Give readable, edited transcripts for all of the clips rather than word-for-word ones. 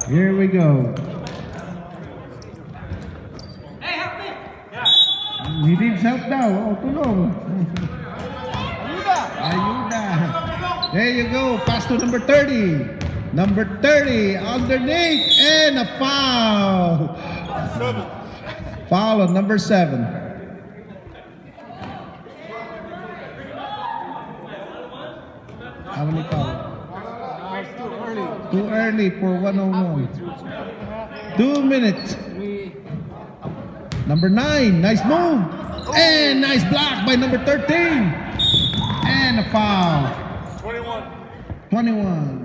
Here we go. He needs help now. Oh, tulong. Ayuda. There you go. Pass to number 30. Number 30 underneath and a foul. Foul on number 7. How many fouls? Too early for 101. 2 minutes. Number 9, nice move. And nice block by number 13. And a foul. 21.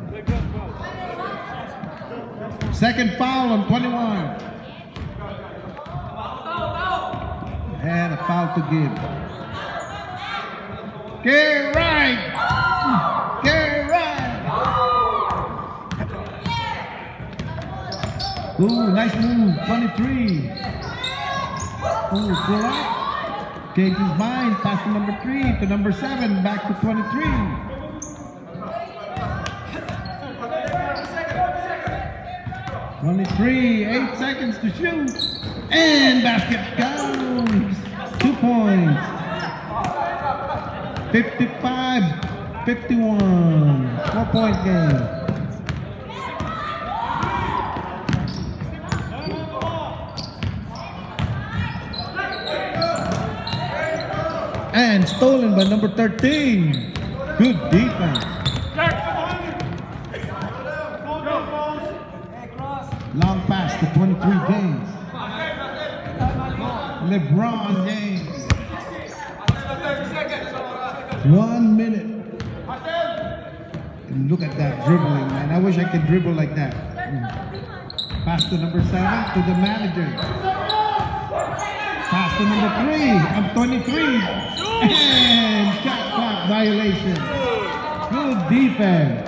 Second foul on 21. And a foul to give. Get right. Get right. Ooh, nice move. 23. Ooh, pull up. Change his mind. Pass to number 3 to number 7. Back to 23. 23, 8 seconds to shoot. And basket goes. 2 points. 55-51. 4-point game. And stolen by number 13. Good defense. Long pass to 23 James. LeBron James. 1 minute. And look at that dribbling, man. I wish I could dribble like that. Pass to number 7 to the manager. Pass to number 3. I'm 23. And shot clock violation. Good defense.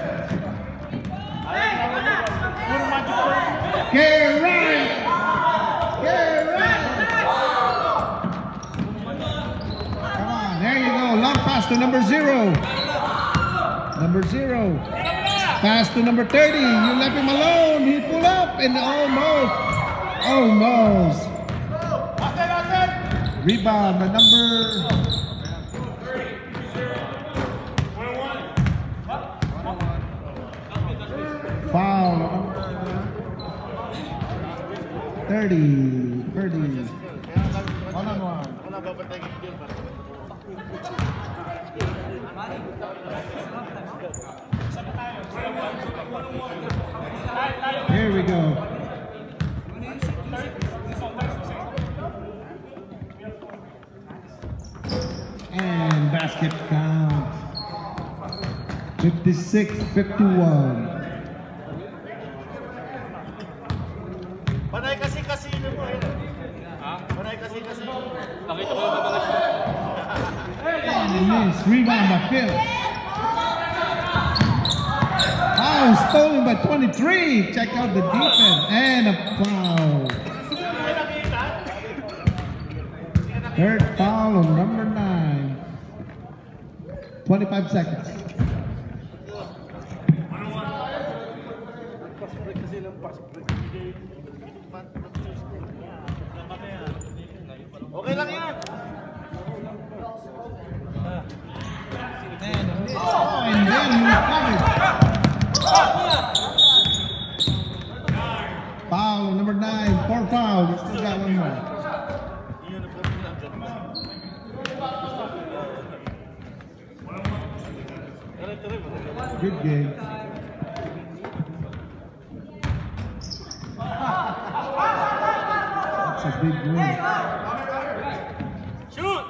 Get right! Get right! Come on, there you go. Long pass to number 0. Number 0. Pass to number 30. You left him alone. He pulled up and almost. Rebound by number... Foul. 30. One-on-one. Here we go. And basket count. 56-51. Panay kasi mo eh. Ha? Panay kasi. Nakita ko yung mga And miss. Rebound by Phil. Foul stolen by 23. Check out the defense. And a foul. Third foul on number 9. 25 seconds. Okay lang yan. Oh, and then he recovered. Foul on number 9. 4 fouls. We still got 1 more. Good game. That's a big win. Shoot!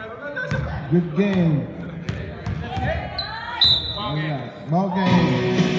Good game. All right. Ball game.